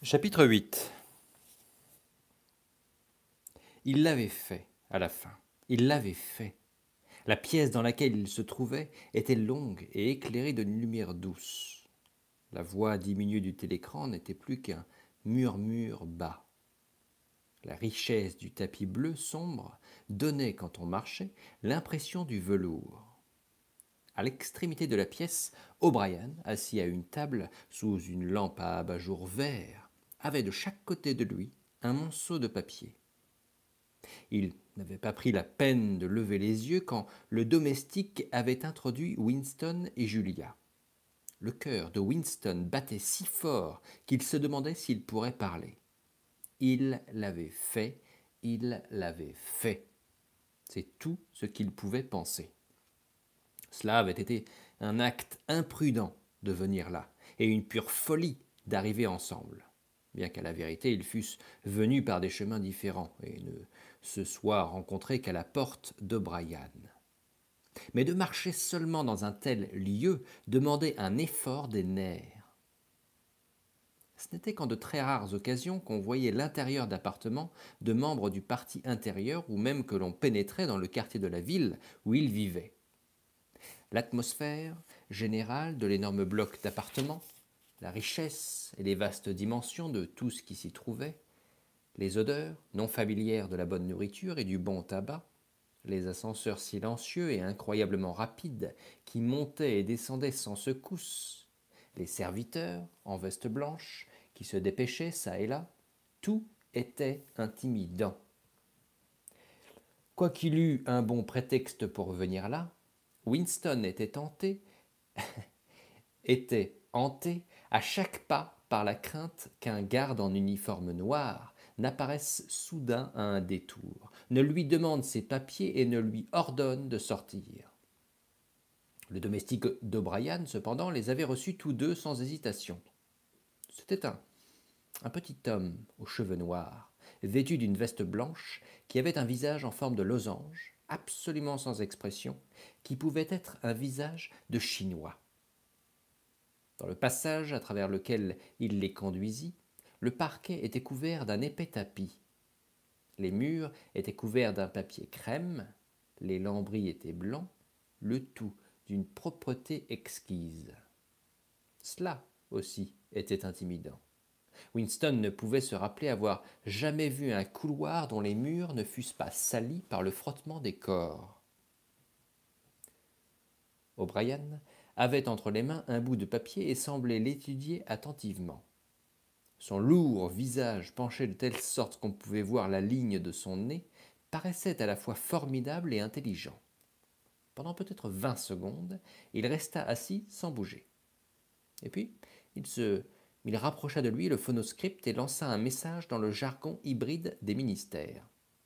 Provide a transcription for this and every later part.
Chapitre 8. Il l'avait fait, à la fin. Il l'avait fait. La pièce dans laquelle il se trouvait était longue et éclairée d'une lumière douce. La voix diminuée du télécran n'était plus qu'un murmure bas. La richesse du tapis bleu sombre donnait, quand on marchait, l'impression du velours. À l'extrémité de la pièce, O'Brien, assis à une table sous une lampe à abat-jour vert, avait de chaque côté de lui un monceau de papier. Il n'avait pas pris la peine de lever les yeux quand le domestique avait introduit Winston et Julia. Le cœur de Winston battait si fort qu'il se demandait s'il pourrait parler. Il l'avait fait, il l'avait fait. C'est tout ce qu'il pouvait penser. Cela avait été un acte imprudent de venir là, et une pure folie d'arriver ensemble, bien qu'à la vérité ils fussent venus par des chemins différents et ne se soient rencontrés qu'à la porte d'O'Brien. Mais de marcher seulement dans un tel lieu demandait un effort des nerfs. Ce n'était qu'en de très rares occasions qu'on voyait l'intérieur d'appartements de membres du parti intérieur ou même que l'on pénétrait dans le quartier de la ville où ils vivaient. L'atmosphère générale de l'énorme bloc d'appartements, la richesse et les vastes dimensions de tout ce qui s'y trouvait, les odeurs non familières de la bonne nourriture et du bon tabac, les ascenseurs silencieux et incroyablement rapides qui montaient et descendaient sans secousse, les serviteurs en veste blanche qui se dépêchaient çà et là, tout était intimidant. Quoiqu'il eût un bon prétexte pour venir là, Winston était hanté à chaque pas par la crainte qu'un garde en uniforme noir n'apparaisse soudain à un détour, ne lui demande ses papiers et ne lui ordonne de sortir. Le domestique d'O'Brien, cependant, les avait reçus tous deux sans hésitation. C'était un petit homme aux cheveux noirs, vêtu d'une veste blanche, qui avait un visage en forme de losange, absolument sans expression, qui pouvait être un visage de Chinois. Dans le passage à travers lequel il les conduisit, le parquet était couvert d'un épais tapis. Les murs étaient couverts d'un papier crème, les lambris étaient blancs, le tout d'une propreté exquise. Cela aussi était intimidant. Winston ne pouvait se rappeler avoir jamais vu un couloir dont les murs ne fussent pas salis par le frottement des corps. O'Brien avait entre les mains un bout de papier et semblait l'étudier attentivement. Son lourd visage penché de telle sorte qu'on pouvait voir la ligne de son nez paraissait à la fois formidable et intelligent. Pendant peut-être 20 secondes, il resta assis sans bouger. Et puis, il rapprocha de lui le phonoscript et lança un message dans le jargon hybride des ministères.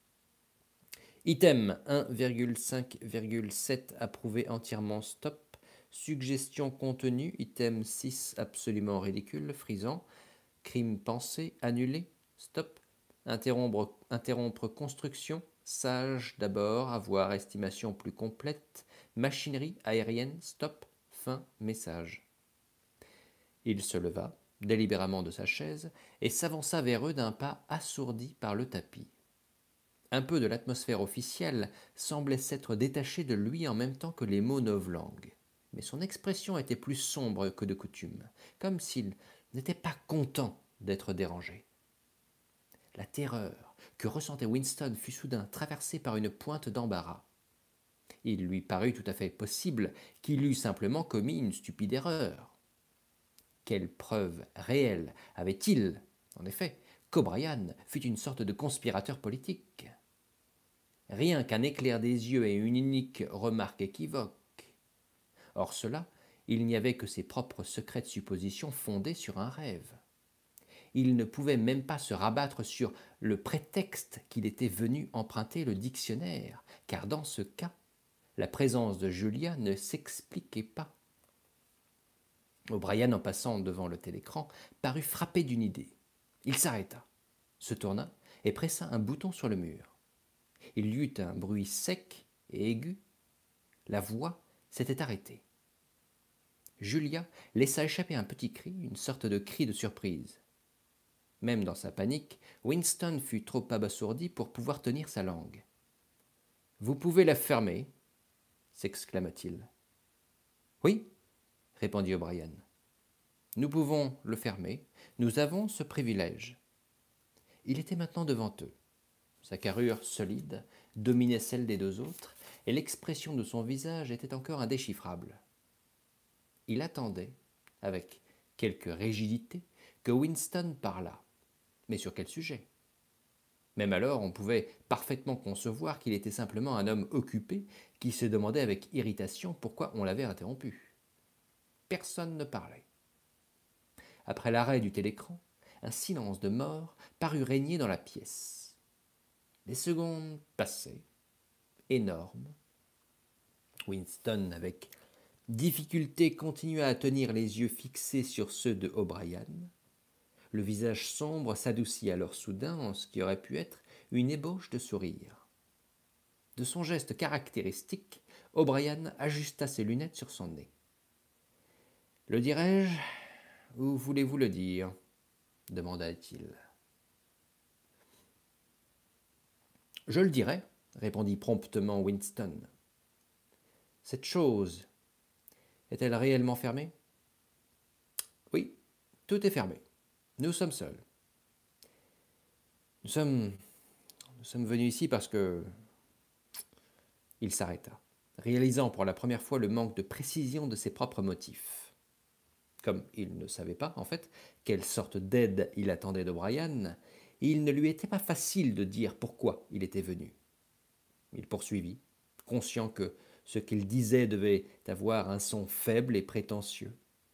Item 1,5,7 approuvé entièrement stop. Suggestion contenue, item 6 absolument ridicule, frisant. Crime pensé, annulé, stop. Interrompre construction, sage d'abord, avoir estimation plus complète. Machinerie aérienne, stop. Fin message. Il se leva, délibérément de sa chaise, et s'avança vers eux d'un pas assourdi par le tapis. Un peu de l'atmosphère officielle semblait s'être détachée de lui en même temps que les mots novlangues. Mais son expression était plus sombre que de coutume, comme s'il n'était pas content d'être dérangé. La terreur que ressentait Winston fut soudain traversée par une pointe d'embarras. Il lui parut tout à fait possible qu'il eût simplement commis une stupide erreur. Quelle preuve réelle avait-il, en effet, qu'O'Brien fût une sorte de conspirateur politique? Rien qu'un éclair des yeux et une unique remarque équivoque. Or cela, il n'y avait que ses propres secrètes suppositions fondées sur un rêve. Il ne pouvait même pas se rabattre sur le prétexte qu'il était venu emprunter le dictionnaire, car dans ce cas, la présence de Julia ne s'expliquait pas. O'Brien, en passant devant le télécran, parut frappé d'une idée. Il s'arrêta, se tourna et pressa un bouton sur le mur. Il y eut un bruit sec et aigu. La voix s'était arrêtée. Julia laissa échapper un petit cri, une sorte de cri de surprise. Même dans sa panique, Winston fut trop abasourdi pour pouvoir tenir sa langue. « Vous pouvez la fermer » s'exclama-t-il. « Oui, » répondit O'Brien. « Nous pouvons le fermer, nous avons ce privilège. » Il était maintenant devant eux. Sa carrure solide dominait celle des deux autres, et l'expression de son visage était encore indéchiffrable. Il attendait, avec quelque rigidité, que Winston parlât. Mais sur quel sujet? Même alors, on pouvait parfaitement concevoir qu'il était simplement un homme occupé qui se demandait avec irritation pourquoi on l'avait interrompu. Personne ne parlait. Après l'arrêt du télécran, un silence de mort parut régner dans la pièce. Les secondes passaient, énormes. Winston, avec difficulté, continua à tenir les yeux fixés sur ceux de O'Brien. Le visage sombre s'adoucit alors soudain en ce qui aurait pu être une ébauche de sourire. De son geste caractéristique, O'Brien ajusta ses lunettes sur son nez. « Le dirai-je ou voulez-vous le dire ?» demanda-t-il. « Je le dirai, » répondit promptement Winston. « Cette chose est-elle réellement fermée ? » Oui, tout est fermé. Nous sommes seuls. Nous sommes venus ici parce que... Il s'arrêta, réalisant pour la première fois le manque de précision de ses propres motifs. Comme il ne savait pas, en fait, quelle sorte d'aide il attendait d'O'Brien, il ne lui était pas facile de dire pourquoi il était venu. Il poursuivit, conscient que ce qu'il disait devait avoir un son faible et prétentieux.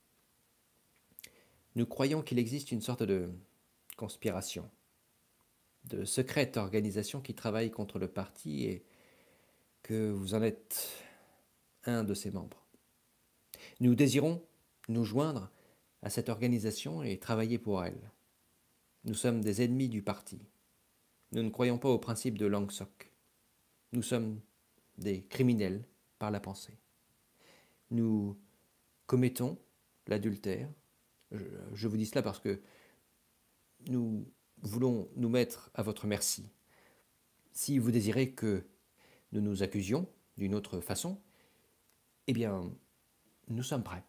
Nous croyons qu'il existe une sorte de conspiration, de secrète organisation qui travaille contre le parti et que vous en êtes un de ses membres. Nous désirons nous joindre à cette organisation et travailler pour elle. Nous sommes des ennemis du parti. Nous ne croyons pas au principe de Langsock. Nous sommes des criminels par la pensée. Nous commettons l'adultère. Je vous dis cela parce que nous voulons nous mettre à votre merci. Si vous désirez que nous nous accusions d'une autre façon, eh bien, nous sommes prêts.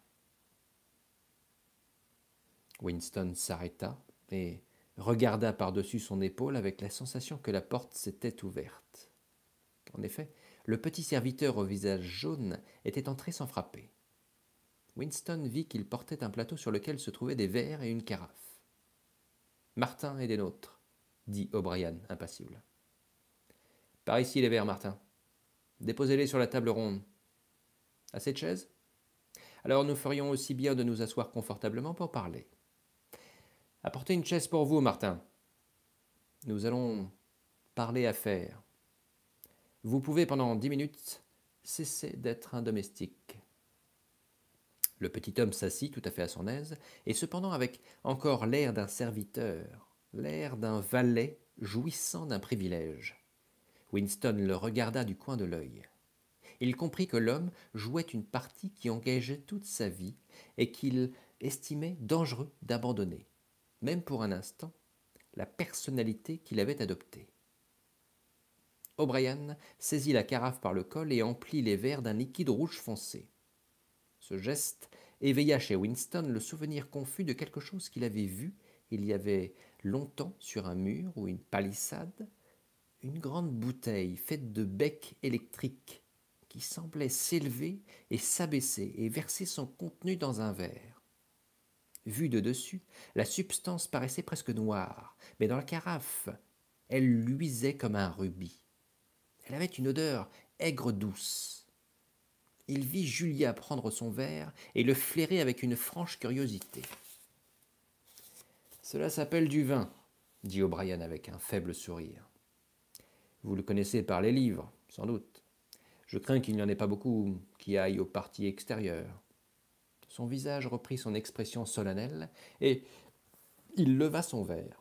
Winston s'arrêta et regarda par-dessus son épaule avec la sensation que la porte s'était ouverte. En effet, le petit serviteur au visage jaune était entré sans frapper. Winston vit qu'il portait un plateau sur lequel se trouvaient des verres et une carafe. « Martin est des nôtres, » dit O'Brien, impassible. « Par ici les verres, Martin. Déposez-les sur la table ronde. Assez de chaises ? Alors nous ferions aussi bien de nous asseoir confortablement pour parler. Apportez une chaise pour vous, Martin. Nous allons parler affaires. Vous pouvez pendant 10 minutes cesser d'être un domestique. » Le petit homme s'assit tout à fait à son aise, et cependant avec encore l'air d'un serviteur, l'air d'un valet jouissant d'un privilège. Winston le regarda du coin de l'œil. Il comprit que l'homme jouait une partie qui engageait toute sa vie et qu'il estimait dangereux d'abandonner, même pour un instant, la personnalité qu'il avait adoptée. O'Brien saisit la carafe par le col et emplit les verres d'un liquide rouge foncé. Ce geste éveilla chez Winston le souvenir confus de quelque chose qu'il avait vu il y avait longtemps sur un mur ou une palissade, une grande bouteille faite de becs électriques qui semblait s'élever et s'abaisser et verser son contenu dans un verre. Vue de dessus, la substance paraissait presque noire, mais dans la carafe, elle luisait comme un rubis. Elle avait une odeur aigre-douce. Il vit Julia prendre son verre et le flairer avec une franche curiosité. « Cela s'appelle du vin, » dit O'Brien avec un faible sourire. « Vous le connaissez par les livres, sans doute. Je crains qu'il n'y en ait pas beaucoup qui aillent au parti extérieur. » Son visage reprit son expression solennelle et il leva son verre.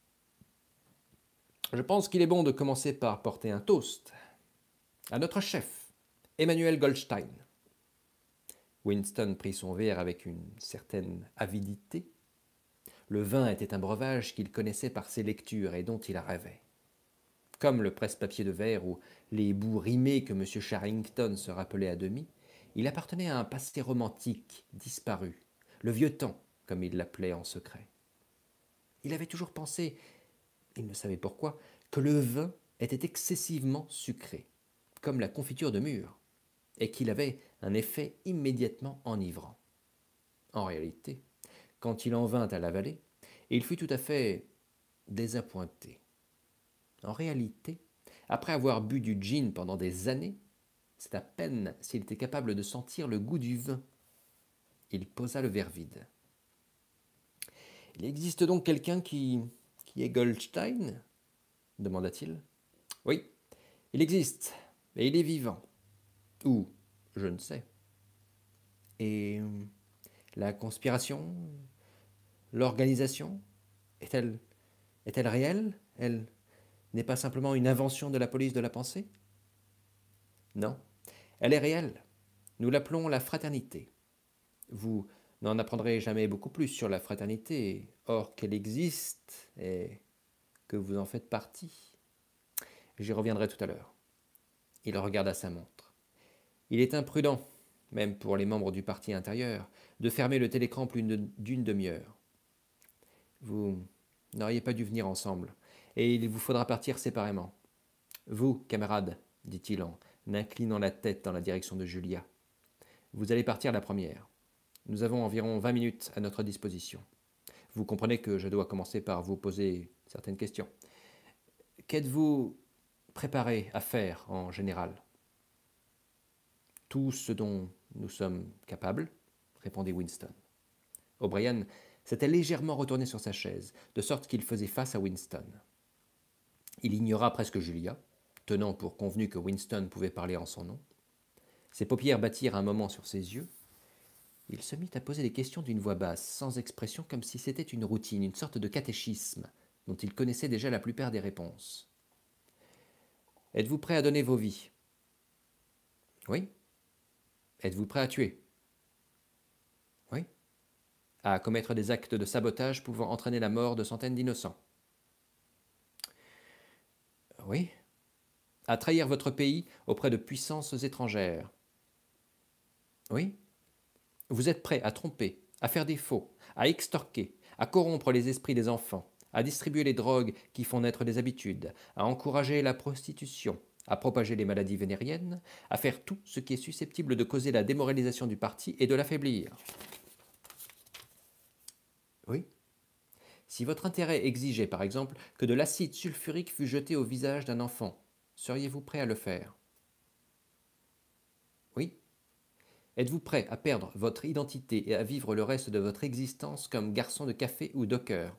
« Je pense qu'il est bon de commencer par porter un toast à notre chef, Emmanuel Goldstein. » Winston prit son verre avec une certaine avidité. Le vin était un breuvage qu'il connaissait par ses lectures et dont il rêvait. Comme le presse-papier de verre ou les bouts rimés que M. Charrington se rappelait à demi, il appartenait à un passé romantique, disparu, le vieux temps, comme il l'appelait en secret. Il avait toujours pensé, il ne savait pourquoi, que le vin était excessivement sucré, comme la confiture de mûre, et qu'il avait un effet immédiatement enivrant. En réalité, quand il en vint à l'avaler, il fut tout à fait désappointé. En réalité, après avoir bu du gin pendant des années, c'est à peine s'il était capable de sentir le goût du vin. Il posa le verre vide. Il existe donc quelqu'un qui est Goldstein demanda-t-il. Oui, il existe, et il est vivant. Ou, je ne sais. Et la conspiration, l'organisation, est-elle réelle? Elle n'est pas simplement une invention de la police de la pensée? Non, elle est réelle. Nous l'appelons la fraternité. Vous n'en apprendrez jamais beaucoup plus sur la fraternité, or qu'elle existe et que vous en faites partie. J'y reviendrai tout à l'heure. Il regarda sa montre. Il est imprudent, même pour les membres du parti intérieur, de fermer le télécran plus d'une demi-heure. Vous n'auriez pas dû venir ensemble, et il vous faudra partir séparément. Vous, camarade, dit-il en inclinant la tête dans la direction de Julia, vous allez partir la première. Nous avons environ 20 minutes à notre disposition. Vous comprenez que je dois commencer par vous poser certaines questions. Qu'êtes-vous préparé à faire en général? Tout ce dont nous sommes capables, répondit Winston. O'Brien s'était légèrement retourné sur sa chaise, de sorte qu'il faisait face à Winston. Il ignora presque Julia, tenant pour convenu que Winston pouvait parler en son nom. Ses paupières battirent un moment sur ses yeux. Il se mit à poser des questions d'une voix basse, sans expression, comme si c'était une routine, une sorte de catéchisme, dont il connaissait déjà la plupart des réponses. « Êtes-vous prêt à donner vos vies ?»« Oui. »« Êtes-vous prêt à tuer ?»« Oui. »« À commettre des actes de sabotage pouvant entraîner la mort de centaines d'innocents ?»« Oui. »« À trahir votre pays auprès de puissances étrangères ?»« Oui. » Vous êtes prêt à tromper, à faire des faux, à extorquer, à corrompre les esprits des enfants, à distribuer les drogues qui font naître des habitudes, à encourager la prostitution, à propager les maladies vénériennes, à faire tout ce qui est susceptible de causer la démoralisation du parti et de l'affaiblir. Oui. Si votre intérêt exigeait, par exemple, que de l'acide sulfurique fût jeté au visage d'un enfant, seriez-vous prêt à le faire? Oui. Êtes-vous prêt à perdre votre identité et à vivre le reste de votre existence comme garçon de café ou docker?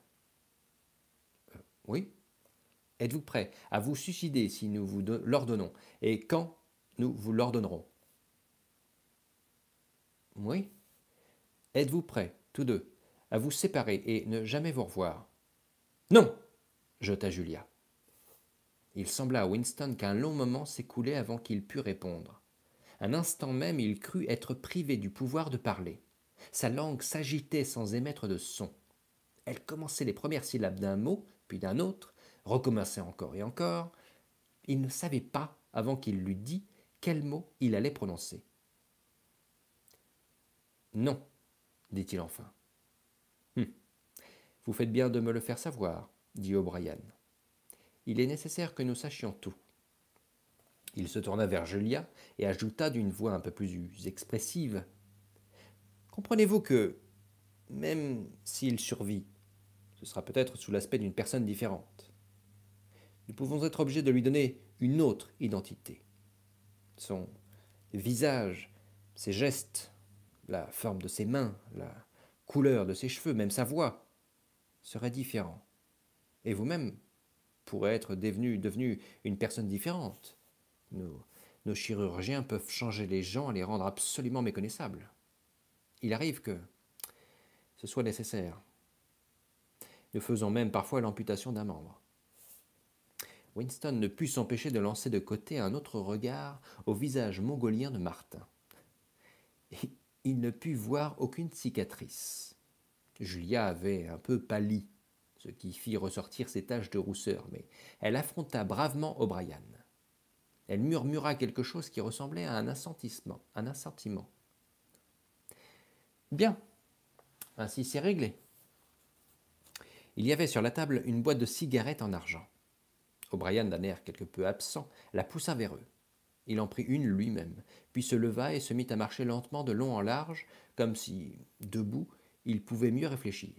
Oui. Êtes-vous prêt à vous suicider si nous vous l'ordonnons et quand nous vous l'ordonnerons? Oui. Êtes-vous prêts, tous deux, à vous séparer et ne jamais vous revoir? Non, jeta Julia. Il sembla à Winston qu'un long moment s'écoulait avant qu'il pût répondre. Un instant même, il crut être privé du pouvoir de parler. Sa langue s'agitait sans émettre de son. Elle commençait les premières syllabes d'un mot, puis d'un autre, recommençait encore et encore. Il ne savait pas, avant qu'il l'eût dit, quel mot il allait prononcer. Non, dit-il enfin. Vous faites bien de me le faire savoir, dit O'Brien. Il est nécessaire que nous sachions tout. Il se tourna vers Julia et ajouta d'une voix un peu plus expressive. Comprenez-vous que, même s'il survit, ce sera peut-être sous l'aspect d'une personne différente. Nous pouvons être obligés de lui donner une autre identité. Son visage, ses gestes, la forme de ses mains, la couleur de ses cheveux, même sa voix, seraient différents. Et vous-même pourrez être devenu une personne différente. Nos chirurgiens peuvent changer les gens et les rendre absolument méconnaissables. Il arrive que ce soit nécessaire. Nous faisons même parfois l'amputation d'un membre. Winston ne put s'empêcher de lancer de côté un autre regard au visage mongolien de Martin. Et il ne put voir aucune cicatrice. Julia avait un peu pâli, ce qui fit ressortir ses taches de rousseur, mais elle affronta bravement O'Brien. Elle murmura quelque chose qui ressemblait à un assentiment. Bien, ainsi c'est réglé. Il y avait sur la table une boîte de cigarettes en argent. O'Brien, d'un air quelque peu absent, la poussa vers eux. Il en prit une lui-même, puis se leva et se mit à marcher lentement de long en large, comme si, debout, il pouvait mieux réfléchir.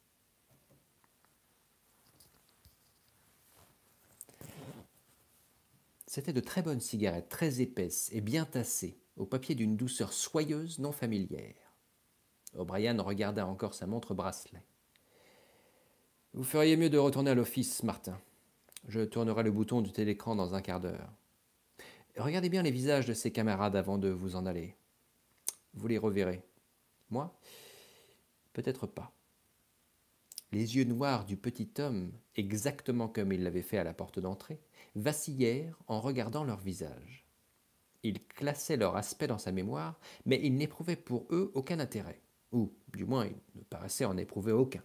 C'étaient de très bonnes cigarettes, très épaisses et bien tassées, au papier d'une douceur soyeuse non familière. O'Brien regarda encore sa montre bracelet. « Vous feriez mieux de retourner à l'office, Martin. Je tournerai le bouton du télécran dans un quart d'heure. Regardez bien les visages de ces camarades avant de vous en aller. Vous les reverrez. Moi, peut-être pas. » Les yeux noirs du petit homme, exactement comme il l'avait fait à la porte d'entrée, vacillèrent en regardant leur visage. Il classait leur aspect dans sa mémoire, mais il n'éprouvait pour eux aucun intérêt, ou du moins il ne paraissait en éprouver aucun.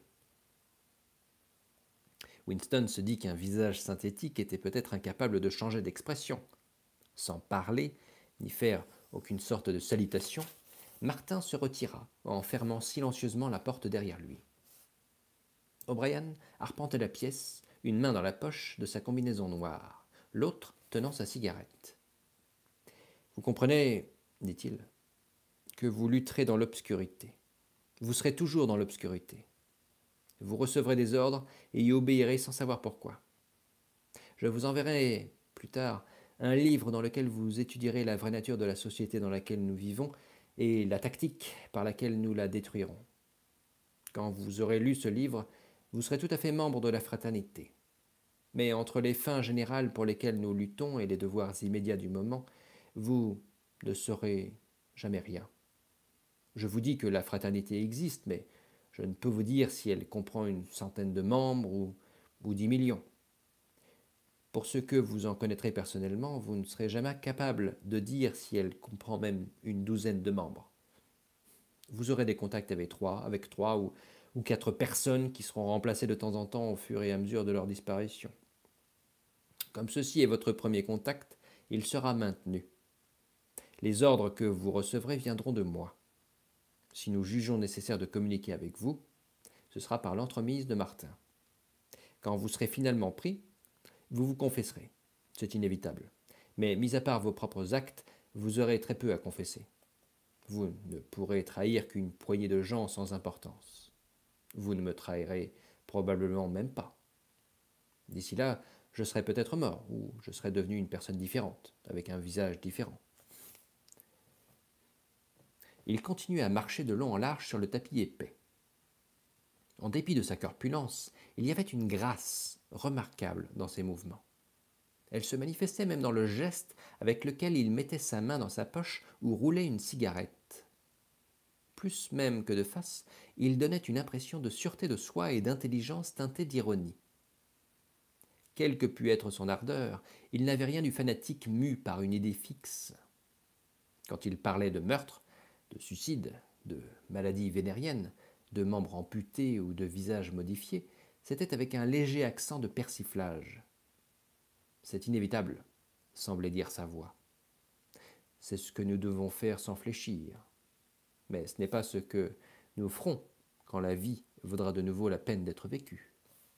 Winston se dit qu'un visage synthétique était peut-être incapable de changer d'expression. Sans parler, ni faire aucune sorte de salutation, Martin se retira en fermant silencieusement la porte derrière lui. O'Brien arpentait la pièce, une main dans la poche de sa combinaison noire, l'autre tenant sa cigarette. « Vous comprenez, dit-il, que vous lutterez dans l'obscurité. Vous serez toujours dans l'obscurité. Vous recevrez des ordres et y obéirez sans savoir pourquoi. Je vous enverrai, plus tard, un livre dans lequel vous étudierez la vraie nature de la société dans laquelle nous vivons et la tactique par laquelle nous la détruirons. Quand vous aurez lu ce livre, vous serez tout à fait membre de la fraternité. Mais entre les fins générales pour lesquelles nous luttons et les devoirs immédiats du moment, vous ne saurez jamais rien. Je vous dis que la fraternité existe, mais je ne peux vous dire si elle comprend une centaine de membres ou 10 millions. Pour ce que vous en connaîtrez personnellement, vous ne serez jamais capable de dire si elle comprend même une douzaine de membres. Vous aurez des contacts avec trois ou 4 personnes qui seront remplacées de temps en temps au fur et à mesure de leur disparition. Comme ceci est votre premier contact, il sera maintenu. Les ordres que vous recevrez viendront de moi. Si nous jugeons nécessaire de communiquer avec vous, ce sera par l'entremise de Martin. Quand vous serez finalement pris, vous vous confesserez. C'est inévitable. Mais, mis à part vos propres actes, vous aurez très peu à confesser. Vous ne pourrez trahir qu'une poignée de gens sans importance. Vous ne me trahirez probablement même pas. D'ici là, je serai peut-être mort, ou je serai devenu une personne différente, avec un visage différent. Il continuait à marcher de long en large sur le tapis épais. En dépit de sa corpulence, il y avait une grâce remarquable dans ses mouvements. Elle se manifestait même dans le geste avec lequel il mettait sa main dans sa poche ou roulait une cigarette. Plus même que de face, il donnait une impression de sûreté de soi et d'intelligence teintée d'ironie. Quelle que pût être son ardeur, il n'avait rien du fanatique mu par une idée fixe. Quand il parlait de meurtre, de suicide, de maladie vénérienne, de membres amputés ou de visages modifiés, c'était avec un léger accent de persiflage. C'est inévitable, semblait dire sa voix. C'est ce que nous devons faire sans fléchir. Mais ce n'est pas ce que nous ferons quand la vie vaudra de nouveau la peine d'être vécue.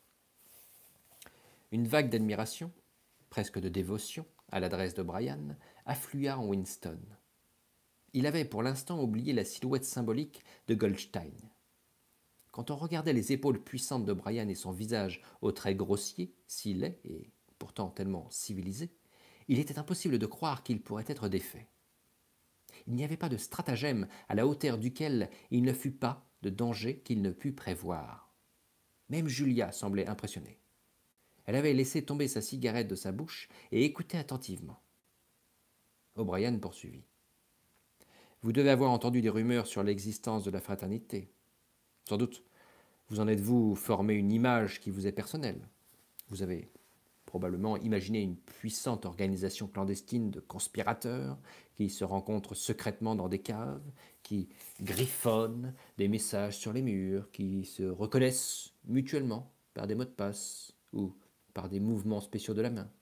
Une vague d'admiration, presque de dévotion, à l'adresse de Brian, afflua en Winston. Il avait pour l'instant oublié la silhouette symbolique de Goldstein. Quand on regardait les épaules puissantes de Brian et son visage aux traits grossiers, si laid et pourtant tellement civilisé, il était impossible de croire qu'il pourrait être défait. Il n'y avait pas de stratagème à la hauteur duquel il ne fût pas de danger qu'il ne pût prévoir. Même Julia semblait impressionnée. Elle avait laissé tomber sa cigarette de sa bouche et écoutait attentivement. O'Brien poursuivit. « Vous devez avoir entendu des rumeurs sur l'existence de la fraternité. Sans doute, vous en êtes-vous formé une image qui vous est personnelle. Vous avez probablement imaginer une puissante organisation clandestine de conspirateurs qui se rencontrent secrètement dans des caves, qui griffonnent des messages sur les murs, qui se reconnaissent mutuellement par des mots de passe ou par des mouvements spéciaux de la main.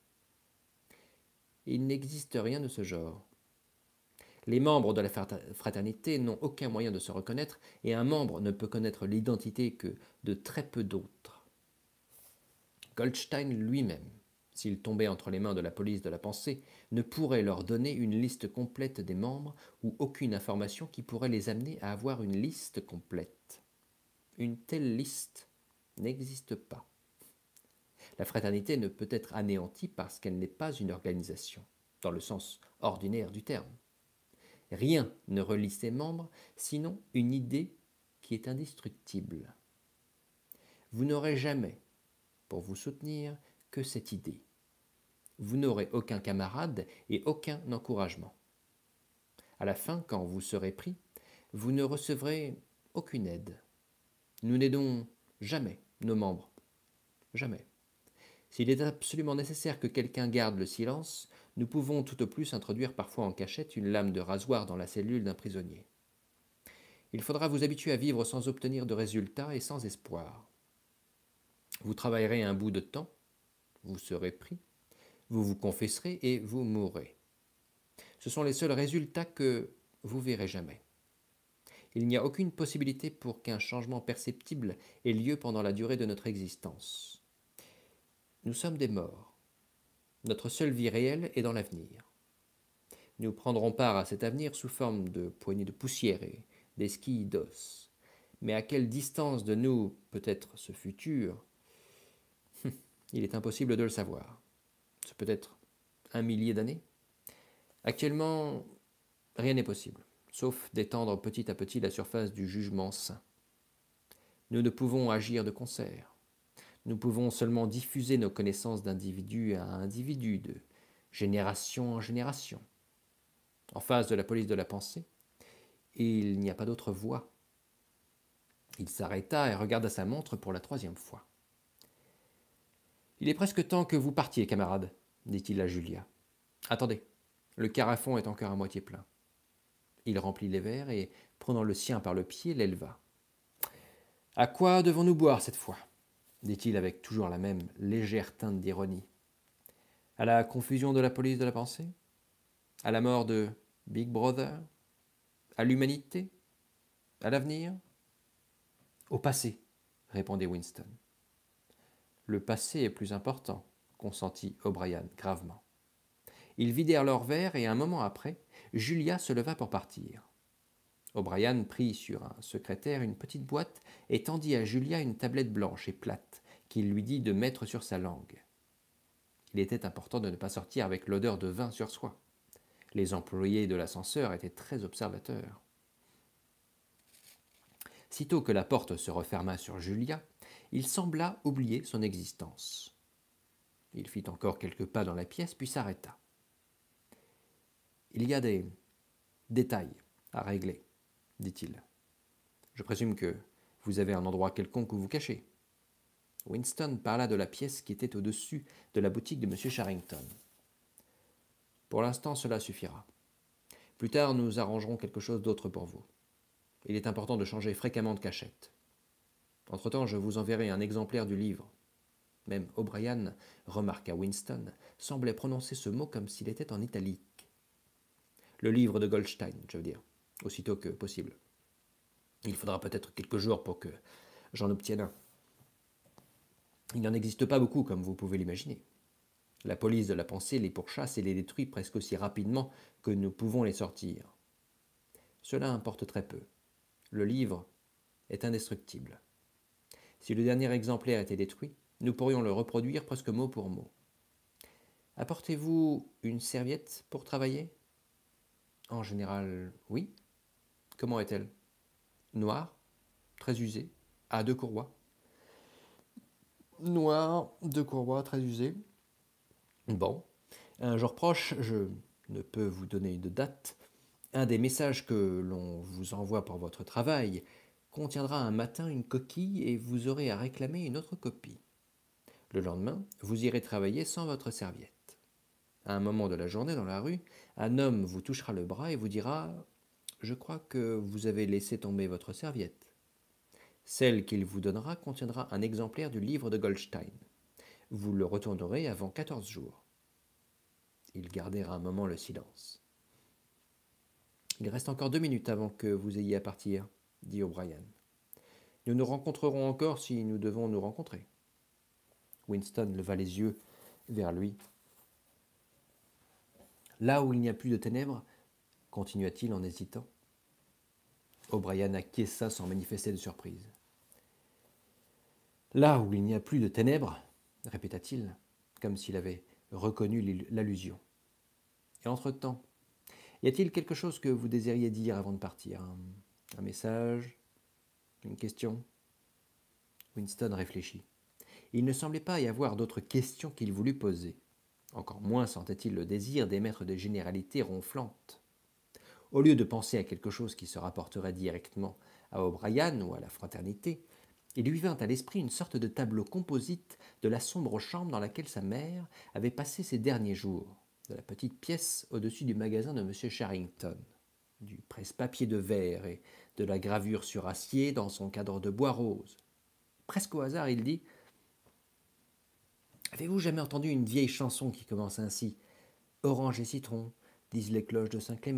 Il n'existe rien de ce genre. Les membres de la fraternité n'ont aucun moyen de se reconnaître et un membre ne peut connaître l'identité que de très peu d'autres. Goldstein lui-même, s'il tombait entre les mains de la police de la pensée, ne pourrait leur donner une liste complète des membres ou aucune information qui pourrait les amener à avoir une liste complète. Une telle liste n'existe pas. La fraternité ne peut être anéantie parce qu'elle n'est pas une organisation, dans le sens ordinaire du terme. Rien ne relie ses membres, sinon une idée qui est indestructible. Vous n'aurez jamais, pour vous soutenir, que cette idée. Vous n'aurez aucun camarade et aucun encouragement. À la fin, quand vous serez pris, vous ne recevrez aucune aide. Nous n'aidons jamais nos membres. Jamais. S'il est absolument nécessaire que quelqu'un garde le silence, nous pouvons tout au plus introduire parfois en cachette une lame de rasoir dans la cellule d'un prisonnier. Il faudra vous habituer à vivre sans obtenir de résultats et sans espoir. Vous travaillerez un bout de temps, vous serez pris, vous vous confesserez et vous mourrez. Ce sont les seuls résultats que vous verrez jamais. Il n'y a aucune possibilité pour qu'un changement perceptible ait lieu pendant la durée de notre existence. Nous sommes des morts. Notre seule vie réelle est dans l'avenir. Nous prendrons part à cet avenir sous forme de poignées de poussière et d'esquilles d'os. Mais à quelle distance de nous peut être ce futur? Il est impossible de le savoir. C'est peut-être 1 millier d'années. Actuellement, rien n'est possible, sauf d'étendre petit à petit la surface du jugement saint. Nous ne pouvons agir de concert. Nous pouvons seulement diffuser nos connaissances d'individu à individu, de génération en génération. En face de la police de la pensée, il n'y a pas d'autre voie. Il s'arrêta et regarda sa montre pour la 3e fois. « Il est presque temps que vous partiez, camarade, dit-il à Julia. Attendez, le carafon est encore à moitié plein. Il remplit les verres et, prenant le sien par le pied, l'éleva. À quoi devons-nous boire cette fois ? Dit-il avec toujours la même légère teinte d'ironie. À la confusion de la police de la pensée? À la mort de Big Brother? À l'humanité? À l'avenir? Au passé, répondait Winston. Le passé est plus important, consentit O'Brien gravement. Ils vidèrent leurs verres et un moment après, Julia se leva pour partir. O'Brien prit sur un secrétaire une petite boîte et tendit à Julia une tablette blanche et plate qu'il lui dit de mettre sur sa langue. Il était important de ne pas sortir avec l'odeur de vin sur soi. Les employés de l'ascenseur étaient très observateurs. Sitôt que la porte se referma sur Julia, il sembla oublier son existence. Il fit encore quelques pas dans la pièce, puis s'arrêta. « Il y a des détails à régler, dit-il. Je présume que vous avez un endroit quelconque où vous cachez. Winston parla de la pièce qui était au-dessus de la boutique de M. Charrington. Pour l'instant, cela suffira. Plus tard, nous arrangerons quelque chose d'autre pour vous. Il est important de changer fréquemment de cachette. Entre-temps, je vous enverrai un exemplaire du livre. Même O'Brien, remarqua Winston, semblait prononcer ce mot comme s'il était en italique. Le livre de Goldstein, je veux dire, aussitôt que possible. Il faudra peut-être quelques jours pour que j'en obtienne un. Il n'en existe pas beaucoup, comme vous pouvez l'imaginer. La police de la pensée les pourchasse et les détruit presque aussi rapidement que nous pouvons les sortir. Cela importe très peu. Le livre est indestructible. Si le dernier exemplaire était détruit, nous pourrions le reproduire presque mot pour mot. Apportez-vous une serviette pour travailler ? En général, oui. Comment est-elle ? Noire, très usée, à 2 courroies. Noire, 2 courroies, très usée. Bon, un jour proche, je ne peux vous donner de date, un des messages que l'on vous envoie pour votre travail contiendra un matin une coquille et vous aurez à réclamer une autre copie. Le lendemain, vous irez travailler sans votre serviette. À un moment de la journée dans la rue, un homme vous touchera le bras et vous dira « Je crois que vous avez laissé tomber votre serviette ». Celle qu'il vous donnera contiendra un exemplaire du livre de Goldstein. Vous le retournerez avant 14 jours. Ils gardèrent un moment le silence. Il reste encore 2 minutes avant que vous ayez à partir, dit O'Brien. Nous nous rencontrerons encore si nous devons nous rencontrer. Winston leva les yeux vers lui. Là où il n'y a plus de ténèbres, continua-t-il en hésitant. O'Brien acquiesça sans manifester de surprise. Là où il n'y a plus de ténèbres, répéta-t-il, comme s'il avait reconnu l'allusion. Et entre-temps, y a-t-il quelque chose que vous désiriez dire avant de partir? Un message? Une question? Winston réfléchit. Il ne semblait pas y avoir d'autres questions qu'il voulut poser. Encore moins sentait-il le désir d'émettre des généralités ronflantes. Au lieu de penser à quelque chose qui se rapporterait directement à O'Brien ou à la fraternité, il lui vint à l'esprit une sorte de tableau composite de la sombre chambre dans laquelle sa mère avait passé ses derniers jours, de la petite pièce au-dessus du magasin de M. Charrington, du presse-papier de verre et de la gravure sur acier dans son cadre de bois rose. Presque au hasard, il dit « Avez-vous jamais entendu une vieille chanson qui commence ainsi ? Orange et citron, disent les cloches de Saint-Clément. »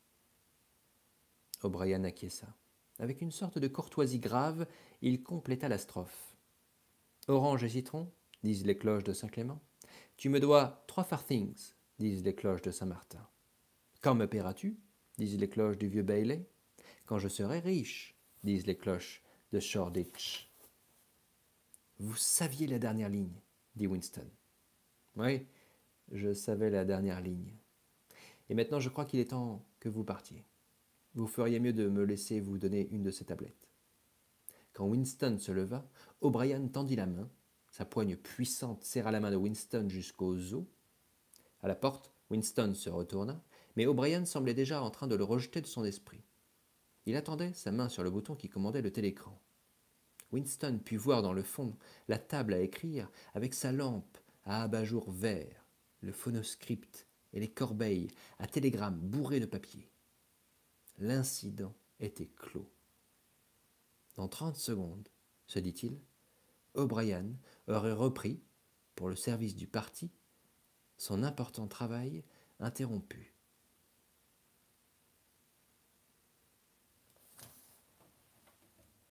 O'Brien acquiesça. Avec une sorte de courtoisie grave, il compléta la strophe. « Orange et citron, disent les cloches de Saint-Clément. Tu me dois 3 farthings, disent les cloches de Saint-Martin. Quand me paieras-tu, disent les cloches du vieux Bailey. Quand je serai riche, disent les cloches de Shoreditch. » Vous saviez la dernière ligne, dit Winston. Oui, je savais la dernière ligne. Et maintenant, je crois qu'il est temps que vous partiez. Vous feriez mieux de me laisser vous donner une de ces tablettes. Quand Winston se leva, O'Brien tendit la main. Sa poigne puissante serra la main de Winston jusqu'aux os. À la porte, Winston se retourna, mais O'Brien semblait déjà en train de le rejeter de son esprit. Il attendait, sa main sur le bouton qui commandait le télécran. Winston put voir dans le fond la table à écrire avec sa lampe à abat-jour vert, le phonoscript et les corbeilles à télégramme bourrées de papier. L'incident était clos. Dans 30 secondes, se dit-il, O'Brien aurait repris, pour le service du parti, son important travail interrompu.